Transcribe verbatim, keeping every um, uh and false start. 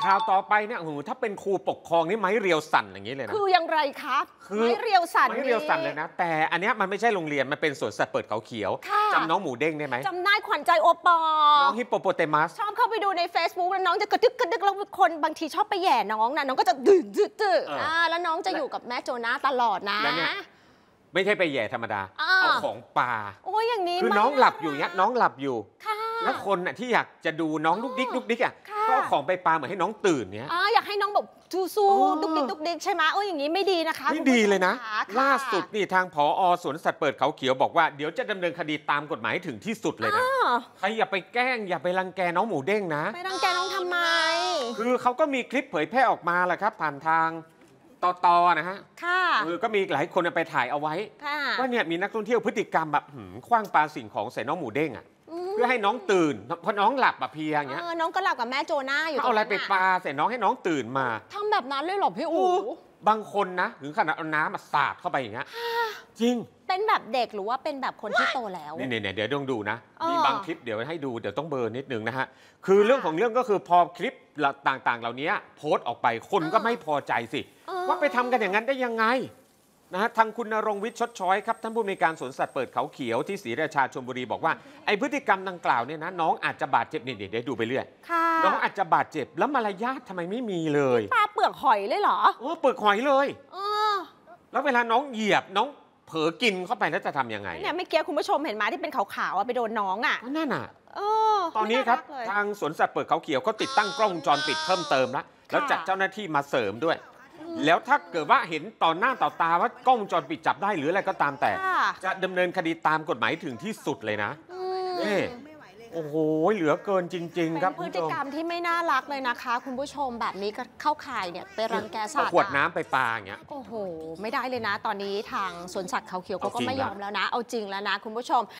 ข่าวต่อไปเนี่ยโอ้โหถ้าเป็นครูปกครองนี่ไม้เรียวสั่นอย่างนี้เลยนะคือยังไรครับไม้เรียวสั่นไม้เรียวสั่นเลยนะแต่อันเนี้ยมันไม่ใช่โรงเรียนมันเป็นสวนสัตว์เปิดเขาเขียวจำน้องหมูเด้งได้ไหมจำได้ขวัญใจโอปอน้องฮิปโปโปเตมัสชอบเข้าไปดูใน Facebook แล้วน้องจะกระดึกกระดึกแล้วคนบางทีชอบไปแย่น้องนะน้องก็จะดื้อดื้อดื้ออ่าแล้วน้องจะอยู่กับแม่โจนาตลอดนะไม่ใช่ไปแย่ธรรมดาเอาของปลาโอ้ยอย่างนี้คือน้องหลับอยู่เนี้ยน้องหลับอยู่แล้วคนน่ะที่อยากจะดูน้องลุกดิ๊กลุกดิ๊กอ่ะก็เอาของไปปลาเหมือนให้น้องตื่นเนี้ยอ๋ออยากให้น้องแบบสู้ๆดุกดิ๊กดุกดิ๊กใช่ไหมโอ้ยอย่างนี้ไม่ดีนะคะไม่ดีเลยนะล่าสุดนี่ทางผอ.สวนสัตว์เปิดเขาเขียวบอกว่าเดี๋ยวจะดำเนินคดีตามกฎหมายถึงที่สุดเลยนะใครอย่าไปแกล้งอย่าไปรังแกน้องหมูเด้งนะไปรังแกน้องทำไมคือเขาก็มีคลิปเผยแพร่ออกมาแหละครับผ่านทางตอตอนะฮะค่ะคือก็มีหลายคนไปถ่ายเอาไว้ว่าเนี่ยมีนักท่องเที่ยวพฤติกรรมแบบขว้างปาสิ่งของใส่น้องหมูเด้งอ่ะเพื่อให้น้องตื่นเพราะน้องหลับแบบเพียอย่างเงี้ยน้องก็หลับกับแม่โจนาอยู่เอาอะไรไปปาใส่น้องให้น้องตื่นมาทำแบบนั้นเลยหรอพี่อู๋บางคนนะถึงขนาดเอาน้ำมาสาดเข้าไปอย่างเงี้ยจริงเป็นแบบเด็กหรือว่าเป็นแบบคนที่โตแล้วนี่เนี่ยเดี๋ยวต้องดูนะมีบางคลิปเดี๋ยวให้ดูเดี๋ยวต้องเบอร์นิดนึงนะฮะคือเรื่องของเรื่องก็คือพอคลิปต่างๆเหล่านี้โพสต์ออกไปคนก็ไม่พอใจสิว่าไปทำกันอย่างนั้นได้ยังไงนะฮะทางคุณณรงค์วิทย์ชดช้อยครับท่านผู้อำนวยการสวนสัตว์เปิดเขาเขียวที่ศรีราชาชลบุรีบอกว่าไอ้พฤติกรรมดังกล่าวเนี่ยนะน้องอาจจะบาดเจ็บนี่เดี๋ยวดูไปเรื่อยน้องอาจจะบาดเจ็บแล้วมารยาททำไมไม่มีเลยปลาเปลือกหอยเลยเหรอโอ้เปลือกหอยเลยแล้วเวลาน้องเหยียบน้องเผลอกินเข้าไปแล้วจะทำยังไงเนี่ยไม่เกี้คุณผู้ชมเห็นไหมที่เป็นขาวๆไปโดนน้องอ่ะนั่นน่ะตอนนี้ครับทางสวนสัตว์เปิดเขาเขียวก็ติดตั้งกล้องวงจรปิดเพิ่มเติมแล้วแล้วจัดเจ้าหน้าที่มาเสริมด้วยแล้วถ้าเกิดว่าเห็นต่อหน้าต่อตาว่ากล้องวงจรปิดจับได้หรืออะไรก็ตามแต่จะดำเนินคดีตามกฎหมายถึงที่สุดเลยนะนี่โอ้โหเหลือเกินจริงๆครับพฤติกรรมที่ไม่น่ารักเลยนะคะคุณผู้ชมแบบนี้ก็เข้าข่ายเนี่ยไปรังแกสัตว์ขวดน้ำไปปาอย่างเงี้ยโอ้โหไม่ได้เลยนะตอนนี้ทางสวนสัตว์เขาเขียวเขาก็ไม่ยอมแล้วนะเอาจริงแล้วนะคุณผู้ชม